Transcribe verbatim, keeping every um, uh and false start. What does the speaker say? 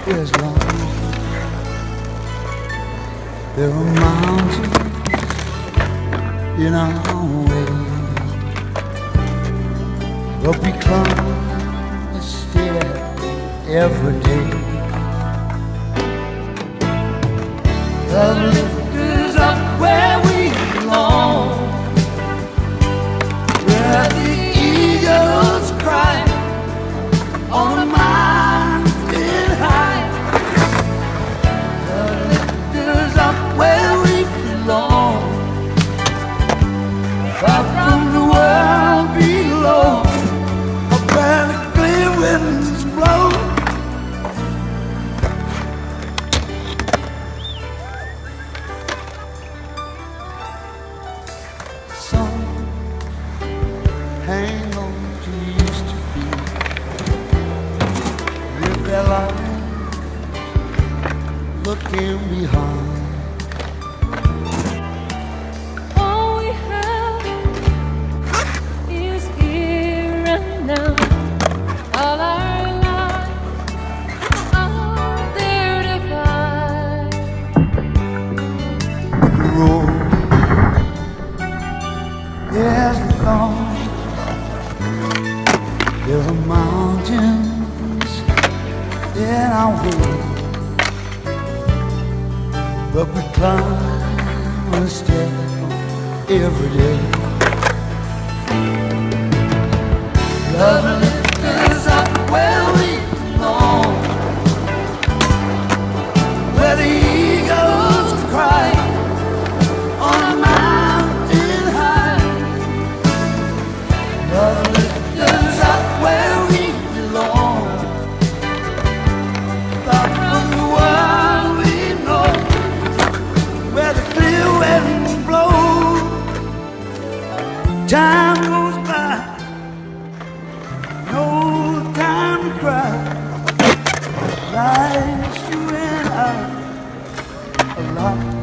is long. There are mountains in our way, but we climb a step every day. Love lift us up where we belong, where the eagles cry on a mountain high. Love lift us up where we belong, far from the world below, up where the clear winds blow. Some hang on to used to be, live their lives looking behind. All we have is here and now. All our lives are there to find. The road is long. There are mountains in our way, but we climb a step every day. Love lifts us up where we belong, where the eagles cry on a mountain high. Love lifts us up where we belong, far from the world we know, where the clear winds blow. Time goes by, no time to cry. Life's you and I, a lot